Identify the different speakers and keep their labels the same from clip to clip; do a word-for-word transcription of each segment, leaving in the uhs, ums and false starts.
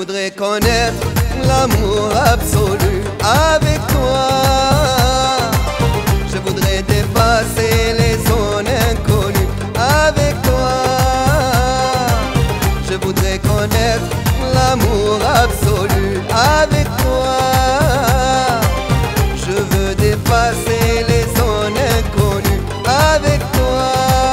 Speaker 1: voudrais connaître l'amour absolu avec toi. Je voudrais dépasser les zones inconnues avec toi. Je voudrais connaître l'amour absolu avec toi. Je veux dépasser les zones inconnues avec toi.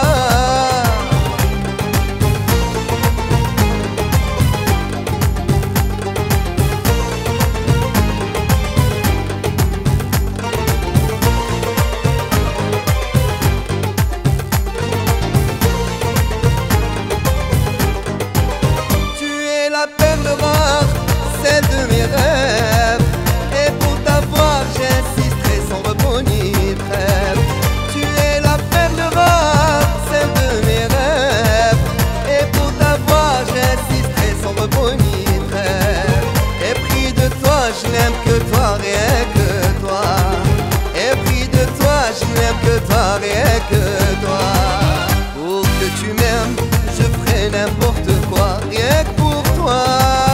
Speaker 1: La perle rare, celle de mes rêves. Et pour t'avoir, j'insisterai sans repos ni trêve. Tu es la perle rare, celle de mes rêves. Et pour t'avoir, j'insisterai sans repos ni trêve. Épris de toi, je n'aime que toi, rien que toi. Épris de toi, je n'aime que toi, rien que toi. Pour que tu m'aimes, je ferai n'importe quoi, rien que pour toi.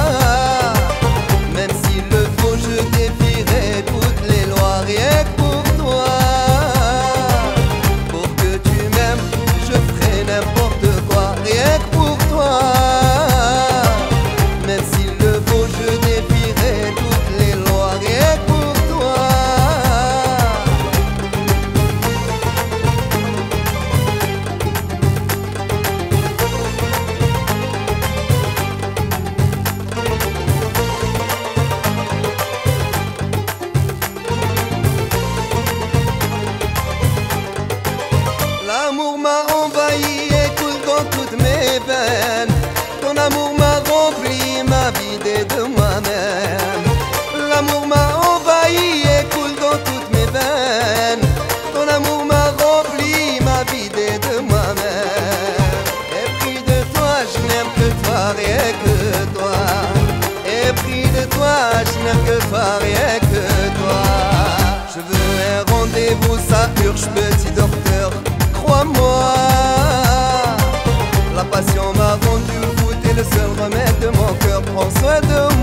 Speaker 1: Même s'il le faut, je défierai toutes les lois, rien que pour toi. Pour que tu m'aimes, je ferai n'importe quoi, rien que pour toi. Même s'il le faut, je défierai toutes les lois, rien que pour toi. L'amour m'a envahi et coule dans toutes mes veines. Ton amour m'a rempli, m'a vidé de moi-même. L'amour m'a envahi et coule dans toutes mes veines. Ton amour m'a rempli, m'a vidé de moi-même. Épris de toi, je n'aime que toi, rien que toi. Épris de toi, je n'aime que toi, rien que toi. Je veux un rendez-vous, ça urge, petit docteur. Crois-moi, la passion m'a rendu fou, t'es le seul remède de mon cœur. Prends soin de